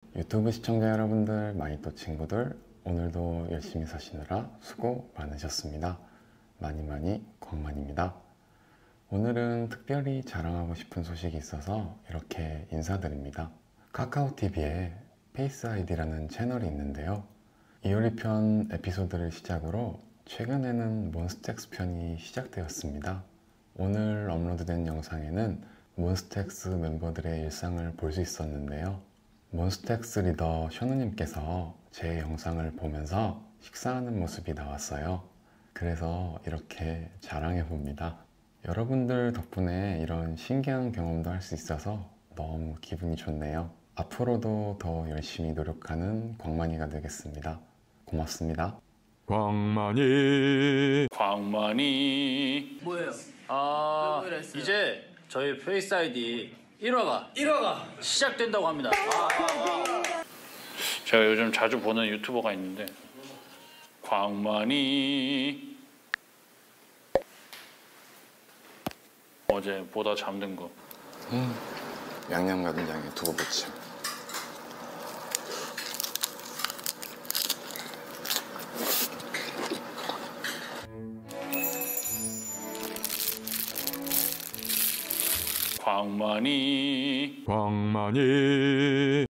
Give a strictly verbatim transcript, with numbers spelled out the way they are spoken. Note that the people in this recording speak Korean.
유튜브 시청자 여러분들, 마이또 친구들, 오늘도 열심히 사시느라 수고 많으셨습니다. 많이 많이 광만입니다. 오늘은 특별히 자랑하고 싶은 소식이 있어서 이렇게 인사드립니다. 카카오티비에 페이스 아이디라는 채널이 있는데요. 이효리 편 에피소드를 시작으로 최근에는 몬스타엑스 편이 시작되었습니다. 오늘 업로드된 영상에는 몬스타엑스 멤버들의 일상을 볼 수 있었는데요. 몬스타엑스 리더 션우님께서 제 영상을 보면서 식사하는 모습이 나왔어요. 그래서 이렇게 자랑해봅니다. 여러분들 덕분에 이런 신기한 경험도 할 수 있어서 너무 기분이 좋네요. 앞으로도 더 열심히 노력하는 광만이가 되겠습니다. 고맙습니다. 광만이 광만이 뭐예요? 아 왜 그랬어요? 이제 저희 페이스 아이디 일 화가 일 화가 시작된다고 합니다. 제가 요즘 자주 보는 유튜버가 있는데 광만이 어제 보다 잠든 거 음, 양념 간장에 두부 부침. 광만이 광만이